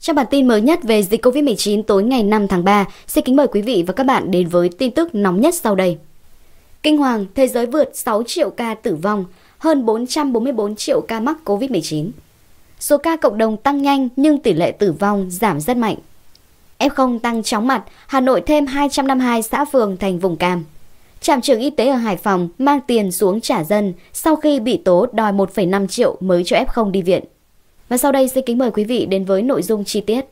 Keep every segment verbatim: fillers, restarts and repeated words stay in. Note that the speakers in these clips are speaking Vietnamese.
Trong bản tin mới nhất về dịch Covid mười chín tối ngày năm tháng ba, xin kính mời quý vị và các bạn đến với tin tức nóng nhất sau đây. Kinh hoàng, thế giới vượt sáu triệu ca tử vong, hơn bốn trăm bốn mươi tư triệu ca mắc Covid mười chín. Số ca cộng đồng tăng nhanh nhưng tỷ lệ tử vong giảm rất mạnh. ép không tăng chóng mặt, Hà Nội thêm hai trăm năm mươi hai xã phường thành vùng cam. Trạm trưởng y tế ở Hải Phòng mang tiền xuống trả dân sau khi bị tố đòi một phẩy năm triệu mới cho ép không đi viện. Và sau đây xin kính mời quý vị đến với nội dung chi tiết.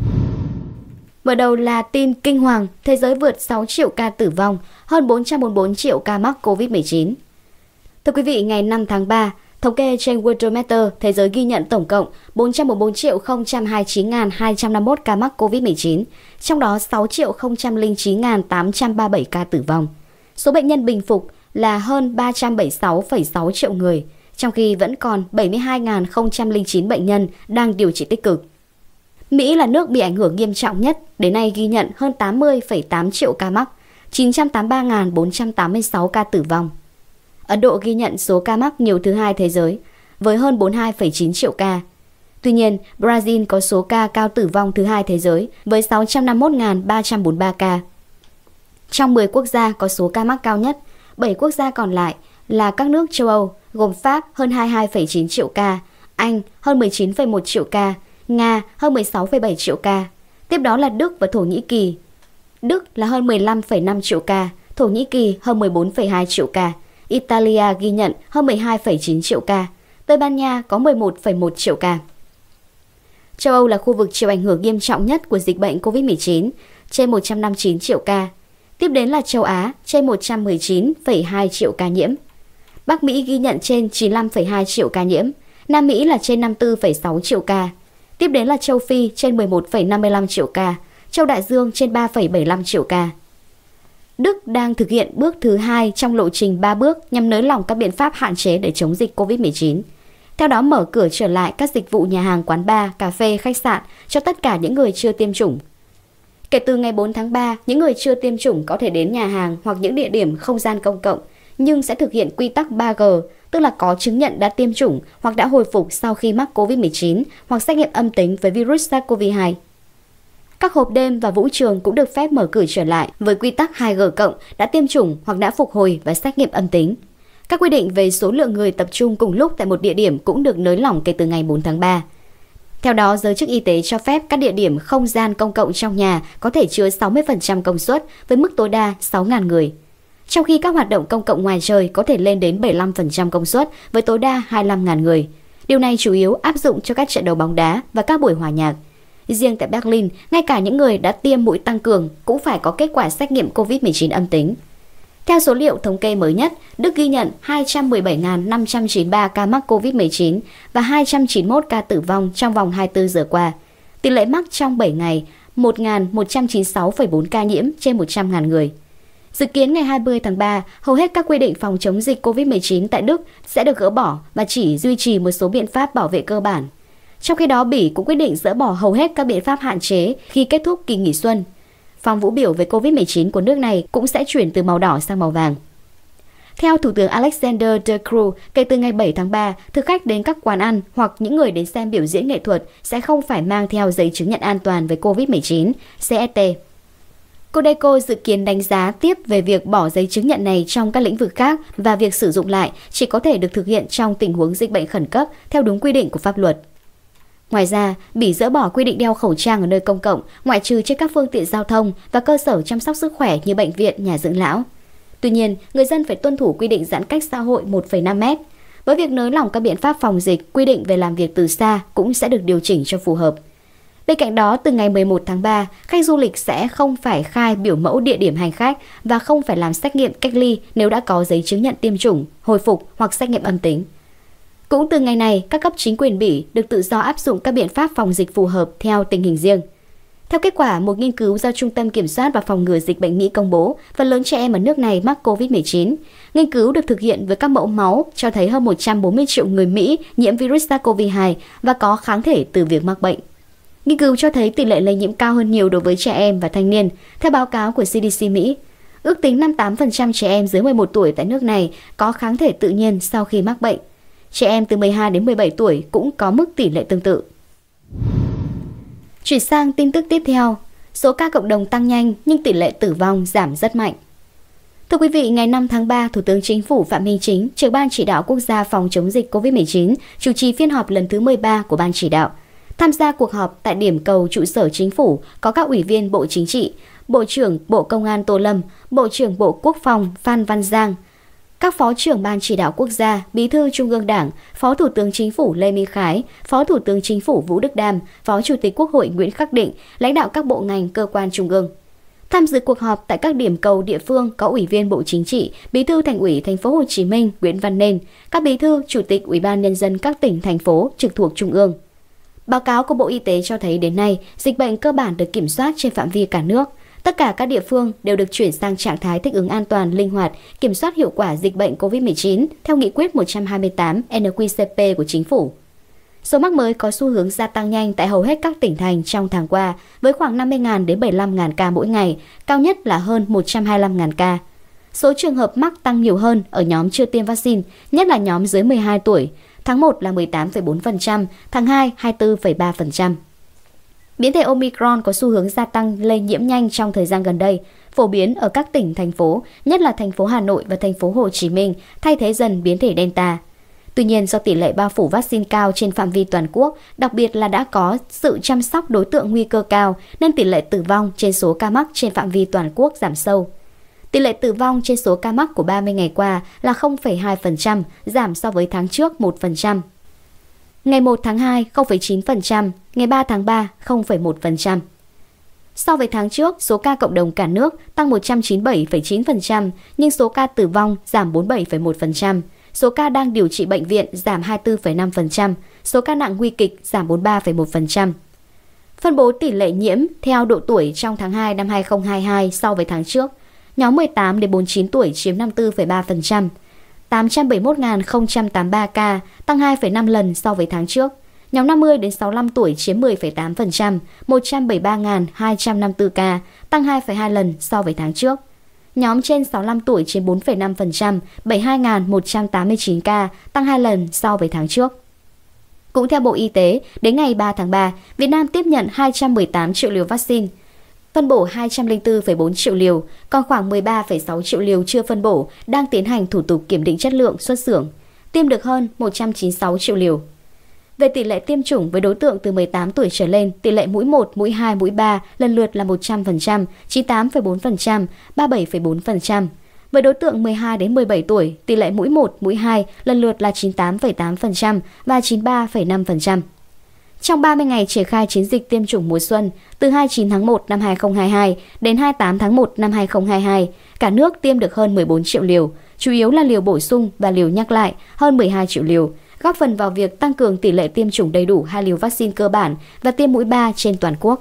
Mở đầu là tin kinh hoàng, thế giới vượt sáu triệu ca tử vong, hơn bốn trăm bốn mươi tư triệu ca mắc Covid mười chín. Thưa quý vị, ngày năm tháng ba, thống kê trên Worldometer, thế giới ghi nhận tổng cộng bốn trăm bốn mươi tư triệu không trăm hai mươi chín nghìn hai trăm năm mươi mốt ca mắc Covid mười chín, trong đó sáu triệu không trăm lẻ chín nghìn tám trăm ba mươi bảy ca tử vong. Số bệnh nhân bình phục là hơn ba trăm bảy mươi sáu phẩy sáu triệu người, trong khi vẫn còn bảy mươi hai nghìn không trăm lẻ chín bệnh nhân đang điều trị tích cực. Mỹ là nước bị ảnh hưởng nghiêm trọng nhất, đến nay ghi nhận hơn tám mươi phẩy tám triệu ca mắc, chín trăm tám mươi ba nghìn bốn trăm tám mươi sáu ca tử vong. Ấn Độ ghi nhận số ca mắc nhiều thứ hai thế giới, với hơn bốn mươi hai phẩy chín triệu ca. Tuy nhiên, Brazil có số ca cao tử vong thứ hai thế giới, với sáu trăm năm mươi mốt nghìn ba trăm bốn mươi ba ca. Trong mười quốc gia có số ca mắc cao nhất, bảy quốc gia còn lại là các nước châu Âu, gồm Pháp hơn hai mươi hai phẩy chín triệu ca, Anh hơn mười chín phẩy một triệu ca, Nga hơn mười sáu phẩy bảy triệu ca. Tiếp đó là Đức và Thổ Nhĩ Kỳ. Đức là hơn mười lăm phẩy năm triệu ca, Thổ Nhĩ Kỳ hơn mười bốn phẩy hai triệu ca, Italia ghi nhận hơn mười hai phẩy chín triệu ca, Tây Ban Nha có mười một phẩy một triệu ca. Châu Âu là khu vực chịu ảnh hưởng nghiêm trọng nhất của dịch bệnh Covid mười chín, trên một trăm năm mươi chín triệu ca. Tiếp đến là châu Á, trên một trăm mười chín phẩy hai triệu ca nhiễm. Bắc Mỹ ghi nhận trên chín mươi lăm phẩy hai triệu ca nhiễm, Nam Mỹ là trên năm mươi tư phẩy sáu triệu ca. Tiếp đến là châu Phi trên mười một phẩy năm mươi lăm triệu ca, châu Đại Dương trên ba phẩy bảy mươi lăm triệu ca. Đức đang thực hiện bước thứ hai trong lộ trình ba bước nhằm nới lỏng các biện pháp hạn chế để chống dịch Covid mười chín. Theo đó mở cửa trở lại các dịch vụ nhà hàng, quán bar, cà phê, khách sạn cho tất cả những người chưa tiêm chủng. Kể từ ngày bốn tháng ba, những người chưa tiêm chủng có thể đến nhà hàng hoặc những địa điểm không gian công cộng, nhưng sẽ thực hiện quy tắc ba G, tức là có chứng nhận đã tiêm chủng hoặc đã hồi phục sau khi mắc Covid mười chín hoặc xét nghiệm âm tính với virus SARS-xê o vê hai. Các hộp đêm và vũ trường cũng được phép mở cửa trở lại với quy tắc hai G cộng, đã tiêm chủng hoặc đã phục hồi và xét nghiệm âm tính. Các quy định về số lượng người tập trung cùng lúc tại một địa điểm cũng được nới lỏng kể từ ngày bốn tháng ba. Theo đó, giới chức y tế cho phép các địa điểm không gian công cộng trong nhà có thể chứa sáu mươi phần trăm công suất với mức tối đa sáu nghìn người. Trong khi các hoạt động công cộng ngoài trời có thể lên đến bảy mươi lăm phần trăm công suất với tối đa hai mươi lăm nghìn người. Điều này chủ yếu áp dụng cho các trận đấu bóng đá và các buổi hòa nhạc. Riêng tại Berlin, ngay cả những người đã tiêm mũi tăng cường cũng phải có kết quả xét nghiệm Covid mười chín âm tính. Theo số liệu thống kê mới nhất, Đức ghi nhận hai trăm mười bảy nghìn năm trăm chín mươi ba ca mắc Covid mười chín và hai trăm chín mươi mốt ca tử vong trong vòng hai mươi tư giờ qua. Tỷ lệ mắc trong bảy ngày một nghìn một trăm chín mươi sáu phẩy bốn ca nhiễm trên một trăm nghìn người. Dự kiến ngày hai mươi tháng ba, hầu hết các quy định phòng chống dịch Covid mười chín tại Đức sẽ được gỡ bỏ và chỉ duy trì một số biện pháp bảo vệ cơ bản. Trong khi đó, Bỉ cũng quyết định dỡ bỏ hầu hết các biện pháp hạn chế khi kết thúc kỳ nghỉ xuân. Phòng vũ biểu về Covid mười chín của nước này cũng sẽ chuyển từ màu đỏ sang màu vàng. Theo Thủ tướng Alexander De Croo, kể từ ngày bảy tháng ba, thực khách đến các quán ăn hoặc những người đến xem biểu diễn nghệ thuật sẽ không phải mang theo giấy chứng nhận an toàn với Covid mười chín, C S T. Codeco dự kiến đánh giá tiếp về việc bỏ giấy chứng nhận này trong các lĩnh vực khác và việc sử dụng lại chỉ có thể được thực hiện trong tình huống dịch bệnh khẩn cấp theo đúng quy định của pháp luật. Ngoài ra, Bỉ dỡ bỏ quy định đeo khẩu trang ở nơi công cộng, ngoại trừ trên các phương tiện giao thông và cơ sở chăm sóc sức khỏe như bệnh viện, nhà dưỡng lão. Tuy nhiên, người dân phải tuân thủ quy định giãn cách xã hội một phẩy năm mét. Với việc nới lỏng các biện pháp phòng dịch, quy định về làm việc từ xa cũng sẽ được điều chỉnh cho phù hợp. Bên cạnh đó, từ ngày mười một tháng ba, khách du lịch sẽ không phải khai biểu mẫu địa điểm hành khách và không phải làm xét nghiệm cách ly nếu đã có giấy chứng nhận tiêm chủng, hồi phục hoặc xét nghiệm âm tính. Cũng từ ngày này, các cấp chính quyền Bỉ được tự do áp dụng các biện pháp phòng dịch phù hợp theo tình hình riêng. Theo kết quả một nghiên cứu do Trung tâm Kiểm soát và Phòng ngừa Dịch bệnh Mỹ công bố, phần lớn trẻ em ở nước này mắc Covid mười chín. Nghiên cứu được thực hiện với các mẫu máu cho thấy hơn một trăm bốn mươi triệu người Mỹ nhiễm virus SARS-xê o vê hai và có kháng thể từ việc mắc bệnh. Nghiên cứu cho thấy tỷ lệ lây nhiễm cao hơn nhiều đối với trẻ em và thanh niên, theo báo cáo của C D C Mỹ. Ước tính năm mươi tám phần trăm trẻ em dưới mười một tuổi tại nước này có kháng thể tự nhiên sau khi mắc bệnh. Trẻ em từ mười hai đến mười bảy tuổi cũng có mức tỷ lệ tương tự. Chuyển sang tin tức tiếp theo, số ca cộng đồng tăng nhanh nhưng tỷ lệ tử vong giảm rất mạnh. Thưa quý vị, ngày năm tháng ba, Thủ tướng Chính phủ Phạm Minh Chính, trưởng Ban Chỉ đạo Quốc gia phòng chống dịch covid mười chín, chủ trì phiên họp lần thứ mười ba của Ban Chỉ đạo. Tham gia cuộc họp tại điểm cầu trụ sở Chính phủ có các ủy viên Bộ Chính trị, Bộ trưởng Bộ Công an Tô Lâm, Bộ trưởng Bộ Quốc phòng Phan Văn Giang, các Phó trưởng Ban Chỉ đạo Quốc gia, Bí thư Trung ương Đảng, Phó Thủ tướng Chính phủ Lê Minh Khái, Phó Thủ tướng Chính phủ Vũ Đức Đam, Phó Chủ tịch Quốc hội Nguyễn Khắc Định, lãnh đạo các bộ ngành cơ quan trung ương. Tham dự cuộc họp tại các điểm cầu địa phương có Ủy viên Bộ Chính trị, Bí thư Thành ủy Thành phố Hồ Chí Minh Nguyễn Văn Nên, các Bí thư, Chủ tịch Ủy ban Nhân dân các tỉnh, thành phố trực thuộc Trung ương. Báo cáo của Bộ Y tế cho thấy đến nay, dịch bệnh cơ bản được kiểm soát trên phạm vi cả nước. Tất cả các địa phương đều được chuyển sang trạng thái thích ứng an toàn, linh hoạt, kiểm soát hiệu quả dịch bệnh covid mười chín theo Nghị quyết một trăm hai mươi tám N Q C P của Chính phủ. Số mắc mới có xu hướng gia tăng nhanh tại hầu hết các tỉnh thành trong tháng qua, với khoảng năm mươi nghìn đến bảy mươi lăm nghìn ca mỗi ngày, cao nhất là hơn một trăm hai mươi lăm nghìn ca. Số trường hợp mắc tăng nhiều hơn ở nhóm chưa tiêm vaccine, nhất là nhóm dưới mười hai tuổi. Tháng một là mười tám phẩy bốn phần trăm, tháng hai hai mươi tư phẩy ba phần trăm. Biến thể Omicron có xu hướng gia tăng lây nhiễm nhanh trong thời gian gần đây, phổ biến ở các tỉnh, thành phố, nhất là thành phố Hà Nội và thành phố Hồ Chí Minh, thay thế dần biến thể Delta. Tuy nhiên, do tỷ lệ bao phủ vaccine cao trên phạm vi toàn quốc, đặc biệt là đã có sự chăm sóc đối tượng nguy cơ cao, nên tỷ lệ tử vong trên số ca mắc trên phạm vi toàn quốc giảm sâu. Tỷ lệ tử vong trên số ca mắc của ba mươi ngày qua là không phẩy hai phần trăm, giảm so với tháng trước một phần trăm. Ngày một tháng hai, không phẩy chín phần trăm, ngày ba tháng ba, không phẩy một phần trăm. So với tháng trước, số ca cộng đồng cả nước tăng một trăm chín mươi bảy phẩy chín phần trăm, nhưng số ca tử vong giảm bốn mươi bảy phẩy một phần trăm. Số ca đang điều trị bệnh viện giảm hai mươi tư phẩy năm phần trăm, số ca nặng nguy kịch giảm bốn mươi ba phẩy một phần trăm. Phân bố tỷ lệ nhiễm theo độ tuổi trong tháng hai năm hai nghìn không trăm hai mươi hai so với tháng trước. Nhóm mười tám đến bốn mươi chín tuổi chiếm năm mươi tư phẩy ba phần trăm, tám trăm bảy mươi mốt nghìn không trăm tám mươi ba ca, tăng hai phẩy năm lần so với tháng trước. Nhóm năm mươi đến sáu mươi lăm tuổi chiếm mười phẩy tám phần trăm, một trăm bảy mươi ba nghìn hai trăm năm mươi tư ca, tăng hai phẩy hai lần so với tháng trước. Nhóm trên sáu mươi lăm tuổi chiếm bốn phẩy năm phần trăm, bảy mươi hai nghìn một trăm tám mươi chín ca, tăng hai lần so với tháng trước. Cũng theo Bộ Y tế, đến ngày ba tháng ba, Việt Nam tiếp nhận hai trăm mười tám triệu liều vaccine, phân bổ hai trăm lẻ bốn phẩy bốn triệu liều, còn khoảng mười ba phẩy sáu triệu liều chưa phân bổ, đang tiến hành thủ tục kiểm định chất lượng xuất xưởng, tiêm được hơn một trăm chín mươi sáu triệu liều. Về tỷ lệ tiêm chủng với đối tượng từ mười tám tuổi trở lên, tỷ lệ mũi một, mũi hai, mũi ba lần lượt là một trăm phần trăm, chín mươi tám phẩy bốn phần trăm, ba mươi bảy phẩy bốn phần trăm. Với đối tượng mười hai đến mười bảy tuổi, tỷ lệ mũi một, mũi hai lần lượt là chín mươi tám phẩy tám phần trăm và chín mươi ba phẩy năm phần trăm. Trong ba mươi ngày triển khai chiến dịch tiêm chủng mùa xuân, từ hai mươi chín tháng một năm hai nghìn không trăm hai mươi hai đến hai mươi tám tháng một năm hai nghìn không trăm hai mươi hai, cả nước tiêm được hơn mười bốn triệu liều, chủ yếu là liều bổ sung và liều nhắc lại hơn mười hai triệu liều, góp phần vào việc tăng cường tỷ lệ tiêm chủng đầy đủ hai liều vaccine cơ bản và tiêm mũi ba trên toàn quốc.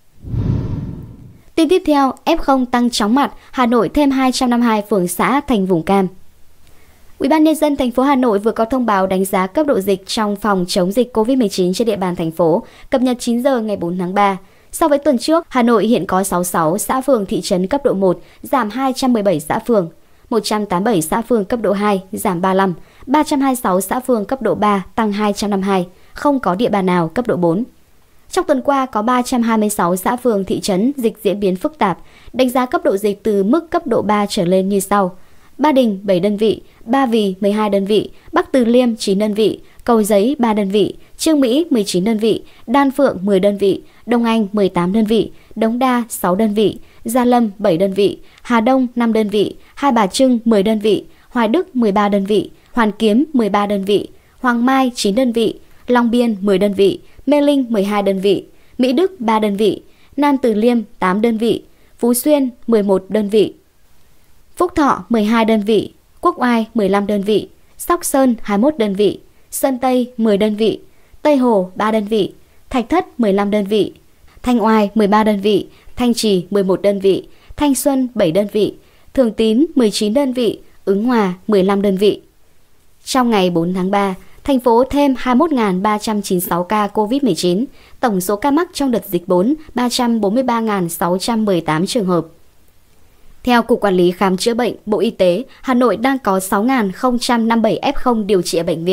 Tin tiếp theo, ép không tăng chóng mặt, Hà Nội thêm hai trăm năm mươi hai phường xã thành vùng cam. Ủy ban nhân dân thành phố Hà Nội vừa có thông báo đánh giá cấp độ dịch trong phòng chống dịch covid mười chín trên địa bàn thành phố, cập nhật chín giờ ngày bốn tháng ba. So với tuần trước, Hà Nội hiện có sáu mươi sáu xã phường thị trấn cấp độ một, giảm hai trăm mười bảy xã phường, một trăm tám mươi bảy xã phường cấp độ hai, giảm ba mươi lăm, ba trăm hai mươi sáu xã phường cấp độ ba, tăng hai trăm năm mươi hai, không có địa bàn nào cấp độ bốn. Trong tuần qua có ba trăm hai mươi sáu xã phường thị trấn dịch diễn biến phức tạp, đánh giá cấp độ dịch từ mức cấp độ ba trở lên như sau: Ba Đình bảy đơn vị, Ba Vì mười hai đơn vị, Bắc Từ Liêm chín đơn vị, Cầu Giấy ba đơn vị, Chương Mỹ mười chín đơn vị, Đan Phượng mười đơn vị, Đông Anh mười tám đơn vị, Đống Đa sáu đơn vị, Gia Lâm bảy đơn vị, Hà Đông năm đơn vị, Hai Bà Trưng mười đơn vị, Hoài Đức mười ba đơn vị, Hoàn Kiếm mười ba đơn vị, Hoàng Mai chín đơn vị, Long Biên mười đơn vị, Mê Linh mười hai đơn vị, Mỹ Đức ba đơn vị, Nam Từ Liêm tám đơn vị, Phú Xuyên mười một đơn vị, Phúc Thọ mười hai đơn vị, Quốc Oai mười lăm đơn vị, Sóc Sơn hai mươi mốt đơn vị, Sơn Tây mười đơn vị, Tây Hồ ba đơn vị, Thạch Thất mười lăm đơn vị, Thanh Oai mười ba đơn vị, Thanh Trì mười một đơn vị, Thanh Xuân bảy đơn vị, Thường Tín mười chín đơn vị, Ứng Hòa mười lăm đơn vị. Trong ngày bốn tháng ba, thành phố thêm hai mươi mốt nghìn ba trăm chín mươi sáu ca covid mười chín, tổng số ca mắc trong đợt dịch bốn ba trăm bốn mươi ba nghìn sáu trăm mười tám trường hợp. Theo Cục Quản lý Khám chữa bệnh, Bộ Y tế, Hà Nội đang có sáu nghìn không trăm năm mươi bảy ép không điều trị ở bệnh viện,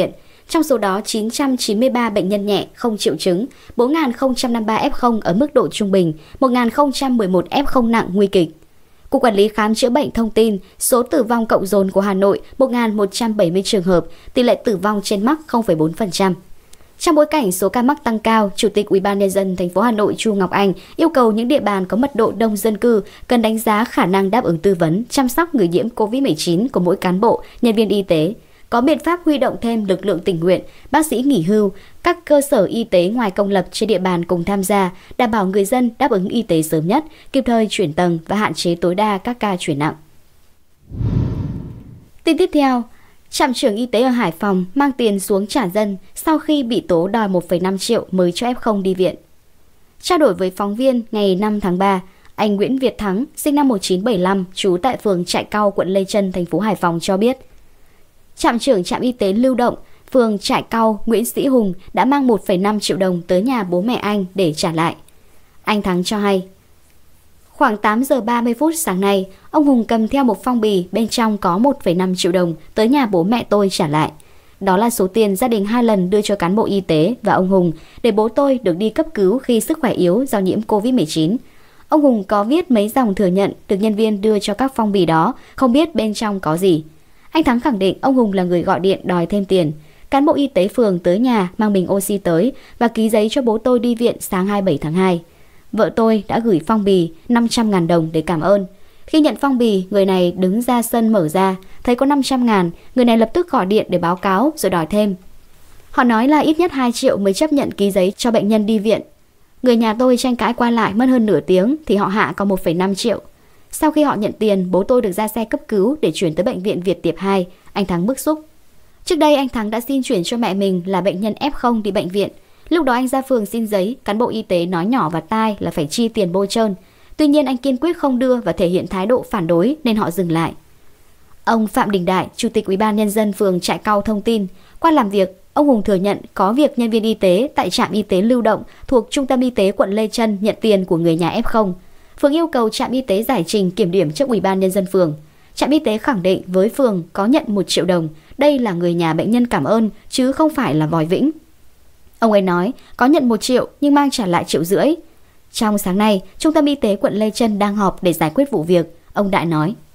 Trong số đó, chín trăm chín mươi ba bệnh nhân nhẹ không triệu chứng, bốn nghìn không trăm năm mươi ba ép không ở mức độ trung bình, một nghìn không trăm mười một ép không nặng nguy kịch. Cục Quản lý Khám chữa bệnh thông tin, số tử vong cộng dồn của Hà Nội một nghìn một trăm bảy mươi trường hợp, tỷ lệ tử vong trên mắc không phẩy bốn phần trăm. Trong bối cảnh số ca mắc tăng cao, Chủ tịch Ủy ban nhân dân thành phố Hà Nội Chu Ngọc Anh yêu cầu những địa bàn có mật độ đông dân cư cần đánh giá khả năng đáp ứng tư vấn, chăm sóc người nhiễm covid mười chín của mỗi cán bộ, nhân viên y tế, có biện pháp huy động thêm lực lượng tình nguyện, bác sĩ nghỉ hưu, các cơ sở y tế ngoài công lập trên địa bàn cùng tham gia, đảm bảo người dân đáp ứng y tế sớm nhất, kịp thời chuyển tầng và hạn chế tối đa các ca chuyển nặng. Tin tiếp theo, trạm trưởng y tế ở Hải Phòng mang tiền xuống trả dân sau khi bị tố đòi một phẩy năm triệu mới cho ép không đi viện. Trao đổi với phóng viên ngày năm tháng ba, anh Nguyễn Việt Thắng, sinh năm một nghìn chín trăm bảy mươi lăm, trú tại phường Trại Cao, quận Lê Chân, thành phố Hải Phòng cho biết, trạm trưởng trạm y tế lưu động phường Trại Cao Nguyễn Sĩ Hùng đã mang một phẩy năm triệu đồng tới nhà bố mẹ anh để trả lại. Anh Thắng cho hay, khoảng tám giờ ba mươi phút sáng nay, ông Hùng cầm theo một phong bì bên trong có một phẩy năm triệu đồng tới nhà bố mẹ tôi trả lại. Đó là số tiền gia đình hai lần đưa cho cán bộ y tế và ông Hùng để bố tôi được đi cấp cứu khi sức khỏe yếu do nhiễm covid mười chín. Ông Hùng có viết mấy dòng thừa nhận được nhân viên đưa cho các phong bì đó, không biết bên trong có gì. Anh Thắng khẳng định ông Hùng là người gọi điện đòi thêm tiền. Cán bộ y tế phường tới nhà mang bình oxy tới và ký giấy cho bố tôi đi viện sáng hai mươi bảy tháng hai. Vợ tôi đã gửi phong bì năm trăm ngàn đồng để cảm ơn. Khi nhận phong bì, người này đứng ra sân mở ra, thấy có năm trăm ngàn, người này lập tức gọi điện để báo cáo rồi đòi thêm. Họ nói là ít nhất hai triệu mới chấp nhận ký giấy cho bệnh nhân đi viện. Người nhà tôi tranh cãi qua lại mất hơn nửa tiếng thì họ hạ còn một phẩy năm triệu. Sau khi họ nhận tiền, bố tôi được ra xe cấp cứu để chuyển tới bệnh viện Việt Tiệp hai. Anh Thắng bức xúc. Trước đây anh Thắng đã xin chuyển cho mẹ mình là bệnh nhân ép không đi bệnh viện. Lúc đó anh ra phường xin giấy, cán bộ y tế nói nhỏ vào tai là phải chi tiền bôi trơn. Tuy nhiên anh kiên quyết không đưa và thể hiện thái độ phản đối nên họ dừng lại. Ông Phạm Đình Đại, Chủ tịch Ủy ban nhân dân phường Trại Cao thông tin, qua làm việc, ông Hùng thừa nhận có việc nhân viên y tế tại trạm y tế lưu động thuộc Trung tâm Y tế quận Lê Chân nhận tiền của người nhà ép không. Phường yêu cầu trạm y tế giải trình kiểm điểm trước Ủy ban nhân dân phường. Trạm y tế khẳng định với phường có nhận một triệu đồng, đây là người nhà bệnh nhân cảm ơn chứ không phải là vòi vĩnh. Ông ấy nói có nhận một triệu nhưng mang trả lại triệu rưỡi. Trong sáng nay, Trung tâm Y tế quận Lê Chân đang họp để giải quyết vụ việc, ông Đại nói.